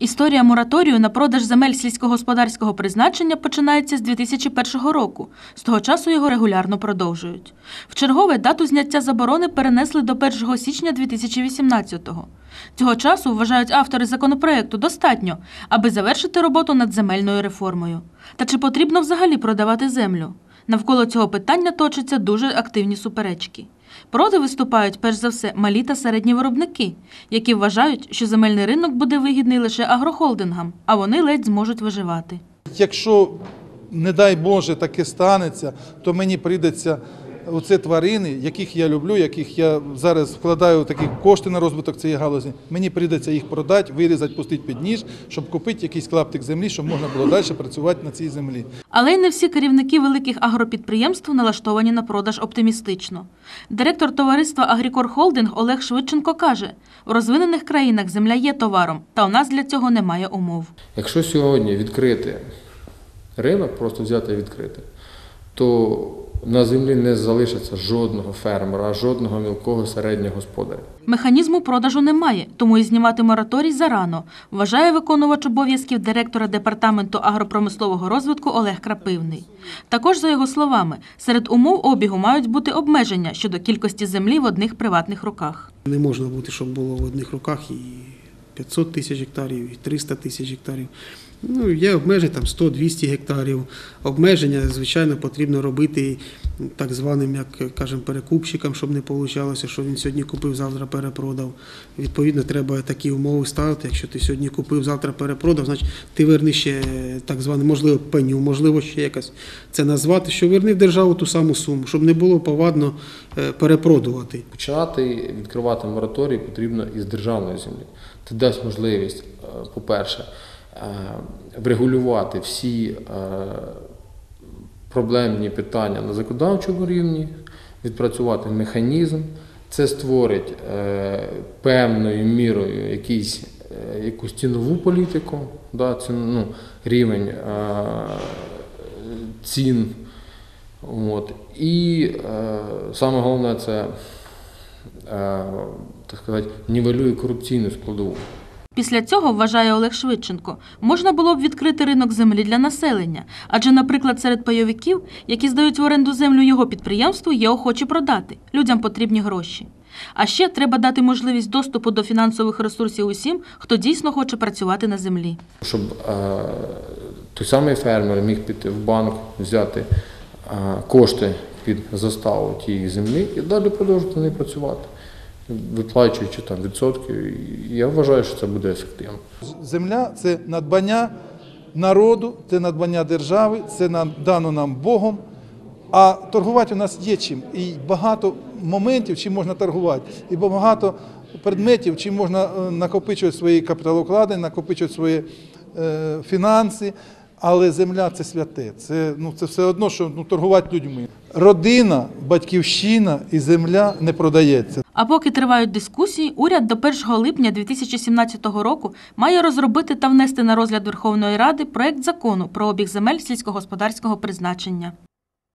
Історія мораторію на продаж земель сільськогосподарського призначення починається з 2001 року. З того часу його регулярно продовжують. Вчергове дату зняття заборони перенесли до 1 січня 2018-го. Цього часу, вважають автори законопроекту, достатньо, аби завершити роботу над земельною реформою. Та чи потрібно взагалі продавати землю? Навколо цього питання точаться дуже активні суперечки. Проти виступають, перш за все, малі та середні виробники, які вважають, що земельний ринок буде вигідний лише агрохолдингам, а вони ледь зможуть виживати. Якщо, не дай Боже, таке станеться, то мені прийдеться оце тварини, яких я люблю, яких я зараз вкладаю такі кошти на розвиток цієї галузі, мені прийдеться їх продати, вирізати, пустити під ніж, щоб купити якийсь клаптик землі, щоб можна було далі працювати на цій землі. Але й не всі керівники великих агропідприємств налаштовані на продаж оптимістично. Директор товариства «Агрікор Холдинг» Олег Швидченко каже, у розвинених країнах земля є товаром, та у нас для цього немає умов. Якщо сьогодні відкрити ринок, просто взяти і відкрити, то на землі не залишиться жодного фермера, жодного мілкого середнього господаря. Механізму продажу немає, тому і знімати мораторій зарано, вважає виконувач обов'язків директора Департаменту агропромислового розвитку Олег Крапивний. Також, за його словами, серед умов обігу мають бути обмеження щодо кількості землі в одних приватних руках. Не можна бути, щоб було в одних руках і 500 тисяч гектарів, і 300 тисяч гектарів. Є обмеження 100-200 гектарів. Обмеження, звичайно, потрібно робити так званим, як кажемо, перекупщикам, щоб не вийшло, що він сьогодні купив, завтра перепродав. Відповідно, треба такі умови ставити. Якщо ти сьогодні купив, завтра перепродав, значить ти верни ще так зване, можливо, пеню, можливо, ще якось це назвати, що верни в державу ту саму суму, щоб не було повадно перепродувати. Починати відкривати мораторій потрібно із державної землі. Це дасть можливість, по-перше, врегулювати всі проблемні питання на законодавчому рівні, відпрацювати механізм. Це створить певною мірою якусь цінову політику, рівень цін. І саме головне, це так сказати, нівелює корупційну складову. Після цього, вважає Олег Швидченко, можна було б відкрити ринок землі для населення. Адже, наприклад, серед пайовиків, які здають в оренду землю його підприємству, є охочі продати. Людям потрібні гроші. А ще треба дати можливість доступу до фінансових ресурсів усім, хто дійсно хоче працювати на землі. Щоб той самий фермер міг піти в банк, взяти кошти під заставу тієї землі і далі продовжувати на ній працювати, виплачуючи відсотки. Я вважаю, що це буде ефективно. Земля – це надбання народу, це надбання держави, це дано нам Богом. А торгувати у нас є чим. І багато моментів, чим можна торгувати. І багато предметів, чим можна накопичувати свої капіталовкладення, накопичувати свої фінанси. Але земля – це святе, це все одно, що торгувати людьми. Родина, батьківщина і земля не продається. А поки тривають дискусії, уряд до 1 липня 2017 року має розробити та внести на розгляд Верховної Ради проект закону про обіг земель сільськогосподарського призначення.